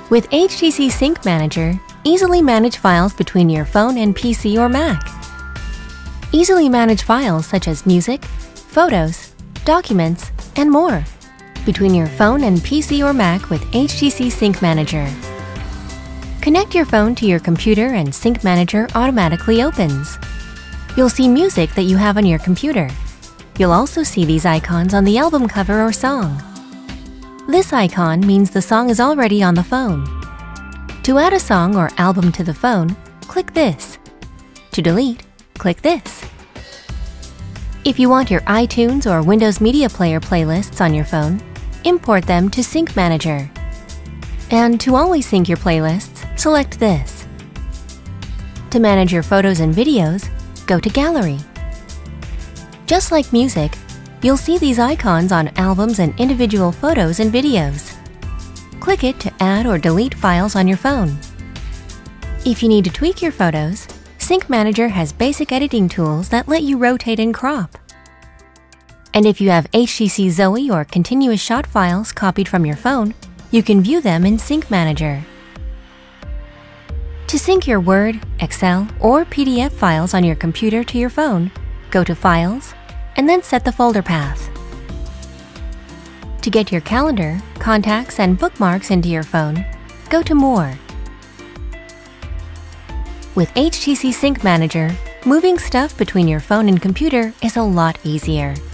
With HTC Sync Manager, easily manage files between your phone and PC or Mac. Easily manage files such as music, photos, documents, and more between your phone and PC or Mac with HTC Sync Manager. Connect your phone to your computer and Sync Manager automatically opens. You'll see music that you have on your computer. You'll also see these icons on the album cover or song. This icon means the song is already on the phone. To add a song or album to the phone, click this. To delete, click this. If you want your iTunes or Windows Media Player playlists on your phone, import them to Sync Manager. And to always sync your playlists, select this. To manage your photos and videos, go to Gallery. Just like music, you'll see these icons on albums and individual photos and videos. Click it to add or delete files on your phone. If you need to tweak your photos, Sync Manager has basic editing tools that let you rotate and crop. And if you have HTC Zoe or continuous shot files copied from your phone, you can view them in Sync Manager. To sync your Word, Excel, or PDF files on your computer to your phone, go to Files, and then set the folder path. To get your calendar, contacts, and bookmarks into your phone, go to More. With HTC Sync Manager, moving stuff between your phone and computer is a lot easier.